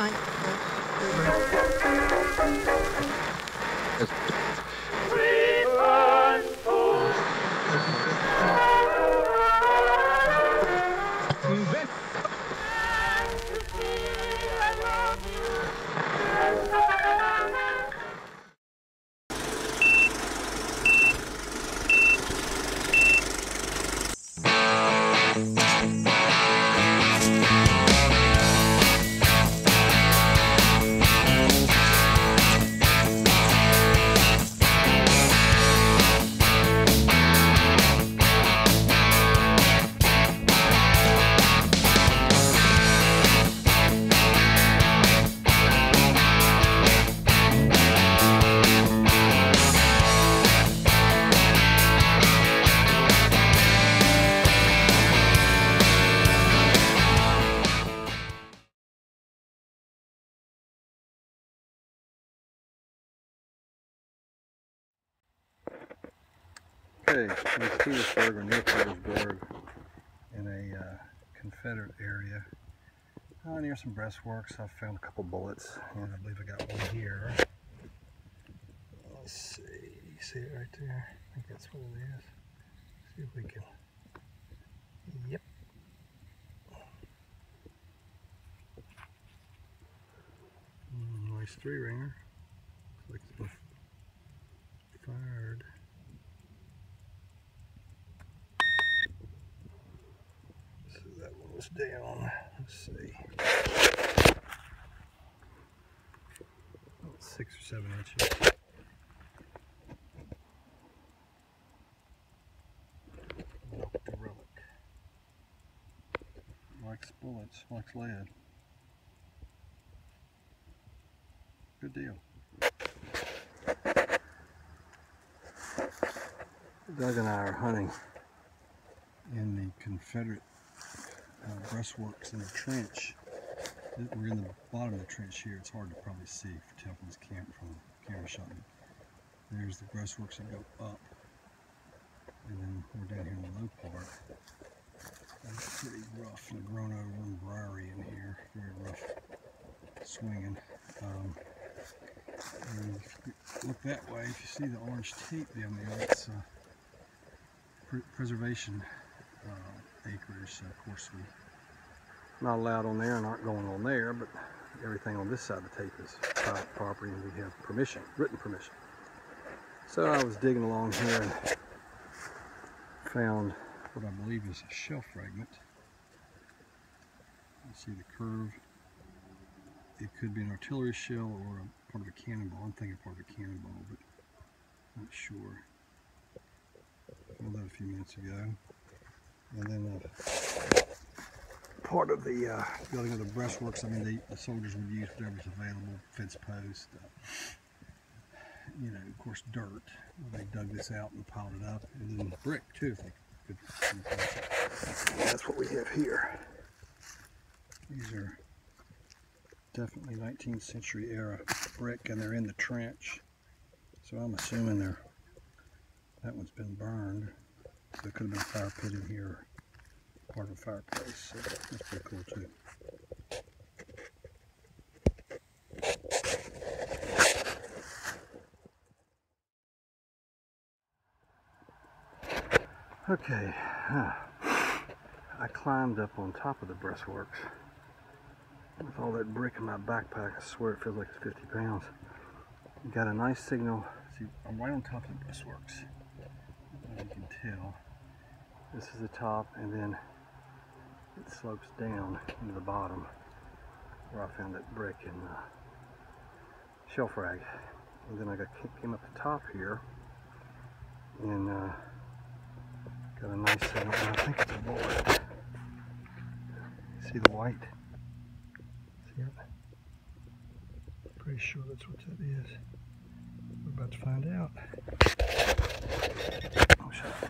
fine. Okay, it's Petersburg or near Petersburg in a Confederate area. Near some breastworks. I found a couple bullets, and I believe I got one here. Let's see, you see it right there? I think that's what it is. See if we can, yep. Nice 3-ringer. Looks like it's been fired. So that one was down. Let's see. 6 or 7 inches. Knocked the relic. Likes bullets, likes lead. Good deal. Doug and I are hunting in the Confederate breastworks in the trench. We're in the bottom of the trench here. It's hard to probably see if you tell from this camera shot. There's the breastworks that go up, and then we're down here in the low part. It's pretty rough and grown over and briary in here. Very rough swinging. And if you look that way, if you see the orange tape down there, it's preservation acreage. So of course we not allowed on there and aren't going on there, but everything on this side of the tape is private property and we have permission, written permission. So I was digging along here and found what I believe is a shell fragment. You see the curve. It could be an artillery shell or a part of a cannonball. I'm thinking part of a cannonball, but not sure. Found that a few minutes ago. And then part of the building of the breastworks. I mean, the soldiers would use whatever's available, fence post, you know, of course, dirt. They dug this out and piled it up, and then brick too, if they could. That's what we have here. These are definitely 19th century era brick, and they're in the trench. So I'm assuming that one's been burned. There could have been a fire pit in here, part of a fireplace. So that's pretty cool too. Okay, I climbed up on top of the breastworks. With all that brick in my backpack, I swear it feels like it's 50 pounds. Got a nice signal. See, I'm right on top of the breastworks. As you can tell, this is the top, and then it slopes down into the bottom where I found that brick and shell frag. And then I came up the top here and got a nice signal, and I think it's a bullet. See the white? See it? Pretty sure that's what that is. We're about to find out. Oh, shut up.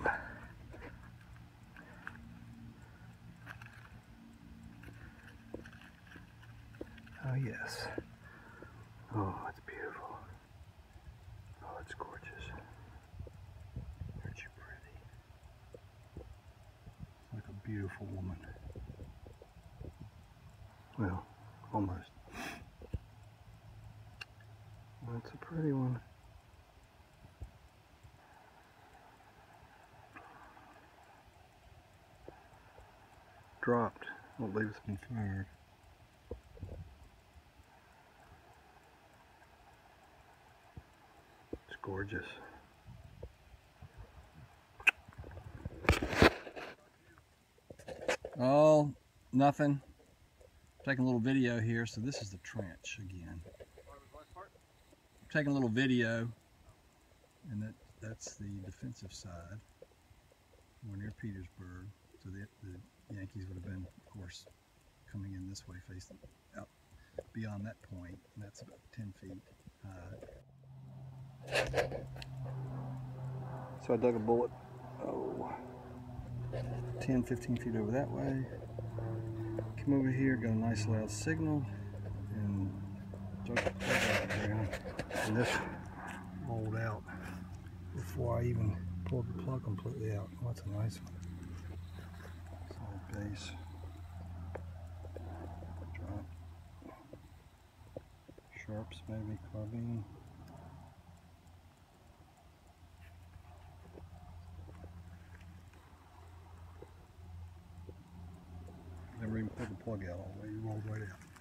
Oh, yes. Oh, it's beautiful. Oh, it's gorgeous. Aren't you pretty? It's like a beautiful woman. Well, almost. That's a pretty one. Dropped. Won't leave us been fired. It's gorgeous. Oh, nothing. Taking a little video here. So this is the trench again. I'm taking a little video, and that's the defensive side. We're near Petersburg, so the Yankees would have been, of course, coming in this way, facing out beyond that point, and that's about 10 feet high. So I dug a bullet, 10, 15 feet over that way. Come over here, got a nice loud signal, and dug the plug out of the ground. And this rolled out before I even pulled the plug completely out. Oh, that's a nice one. Solid base. Drop. Sharps maybe, carbine. Never even pulled the plug out all the way, it rolled right out.